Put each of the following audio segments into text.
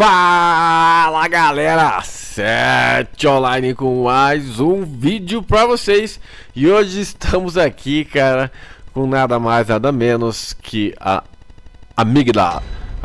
Fala galera, 7 online com mais um vídeo pra vocês. E hoje estamos aqui, cara, com nada mais, nada menos que a Amygdala,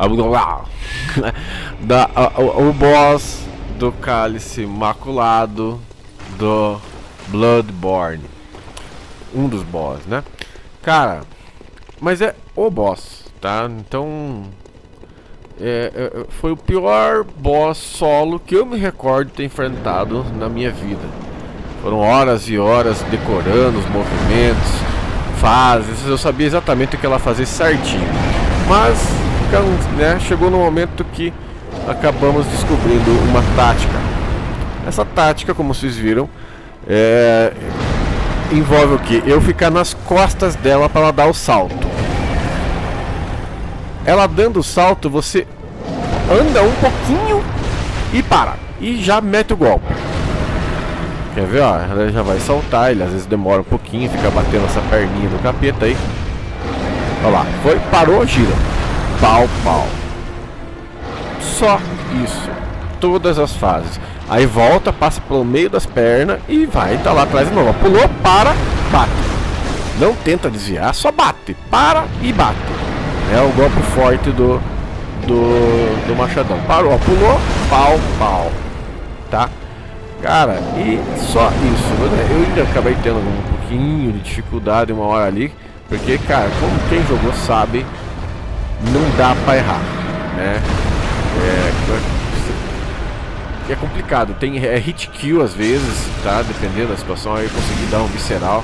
o boss do Cálice Maculado do Bloodborne. Um dos boss, né? Cara, mas é o boss, tá? Então... foi o pior boss solo que eu me recordo ter enfrentado na minha vida. Foram horas e horas decorando os movimentos, fases. Eu sabia exatamente o que ela fazia certinho. Mas né, chegou no momento que acabamos descobrindo uma tática. Essa tática, como vocês viram, envolve o que? Eu ficar nas costas dela para ela dar o salto. Ela dando o salto, você anda um pouquinho e para. E já mete o golpe. Quer ver, ó? Ela já vai saltar, ele às vezes demora um pouquinho, fica batendo essa perninha do capeta aí. Olha lá, foi, parou, gira. Pau, pau. Só isso. Todas as fases. Aí volta, passa pelo meio das pernas e vai, tá lá atrás de novo. Pulou, para, bate. Não tenta desviar, só bate. Para e bate. É o golpe forte do machadão. Parou, pulou, pau, pau. Tá? Cara, e só isso. Eu ainda acabei tendo um pouquinho de dificuldade uma hora ali. Porque, cara, como quem jogou sabe, não dá pra errar, né? É complicado. Tem hit kill às vezes, tá? Dependendo da situação, aí eu consegui dar um visceral.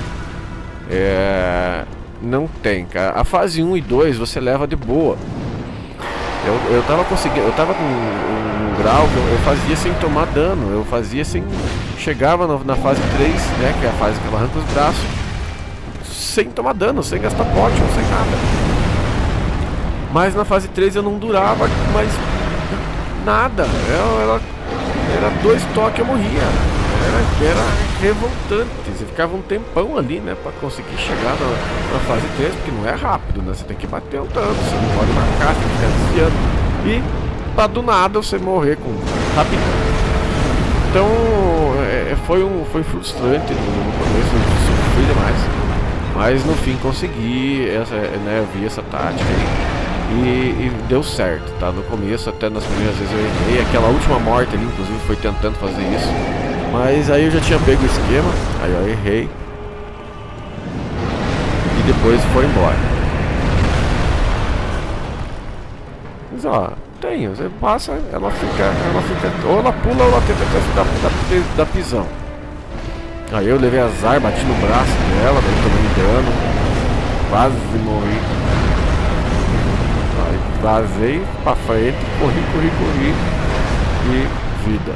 Não tem, cara. A fase 1 e 2 você leva de boa. Eu tava conseguindo, eu tava com um grau que eu fazia sem tomar dano. Eu fazia sem... Chegava na fase 3, né, que é a fase que ela arranca os braços, sem tomar dano, sem gastar potion, sem nada. Mas na fase 3 eu não durava mais nada. Era 2 toques eu morria. Era revoltante. Você ficava um tempão ali, né, pra conseguir chegar na fase 3, porque não é rápido, né? Você tem que bater um tanto, você não pode marcar, você tem que ficar desviando. E tá do nada você morrer com rapidão. Então foi frustrante no começo, eu sofri demais. Mas no fim consegui, né, eu vi essa tática aí. E deu certo, tá? No começo, até nas primeiras vezes eu errei. Aquela última morte ali, inclusive, foi tentando fazer isso. Mas aí eu já tinha pego o esquema, aí eu errei. E depois foi embora. Mas ó, tem, você passa, ela fica, ou ela pula ou ela tenta dar pisão. Aí eu levei azar, bati no braço dela, daí tomei dano. Quase morri. Aí vazei pra frente, corri e vida.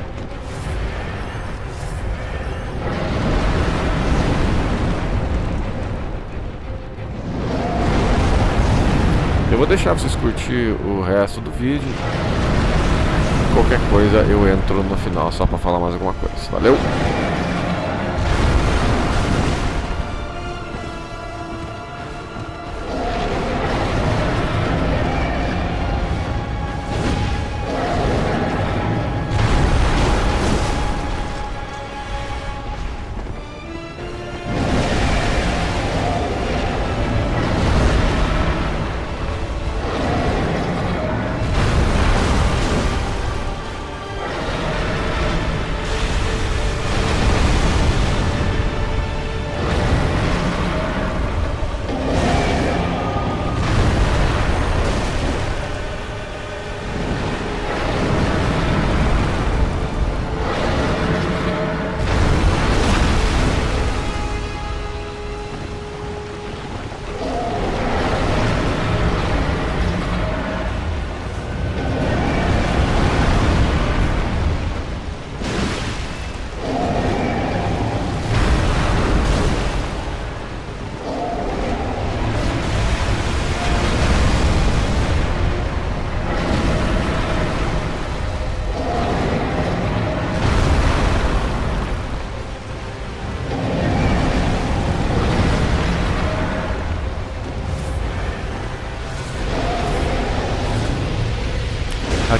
Eu vou deixar vocês curtir o resto do vídeo. Qualquer coisa eu entro no final só pra falar mais alguma coisa. Valeu?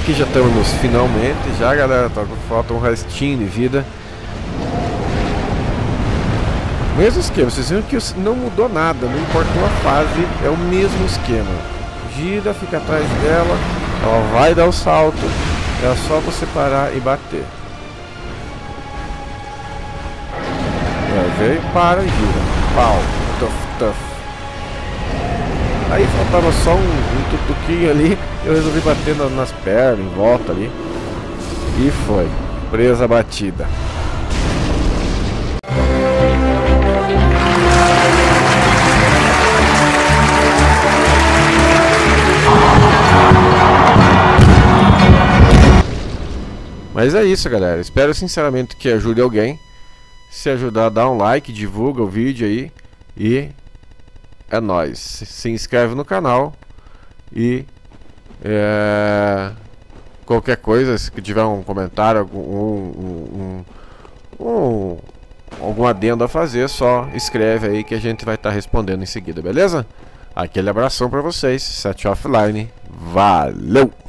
Aqui já estamos nos finalmente, já galera, falta um restinho de vida. Mesmo esquema, vocês viram que não mudou nada, não importou a fase, é o mesmo esquema. Gira, fica atrás dela, ela vai dar o salto, é só você parar e bater. Veio, para e gira. Pau, tuf. Aí faltava só um tutuquinho ali, eu resolvi bater nas pernas, em volta ali. E foi, presa batida. Mas é isso, galera. Espero sinceramente que ajude alguém. Se ajudar, dá um like, divulga o vídeo aí. E é nóis. Se inscreve no canal. E qualquer coisa, se tiver um comentário, algum adendo a fazer, só escreve aí que a gente vai estar respondendo em seguida, beleza? Aquele abração pra vocês. Set Offline. Valeu!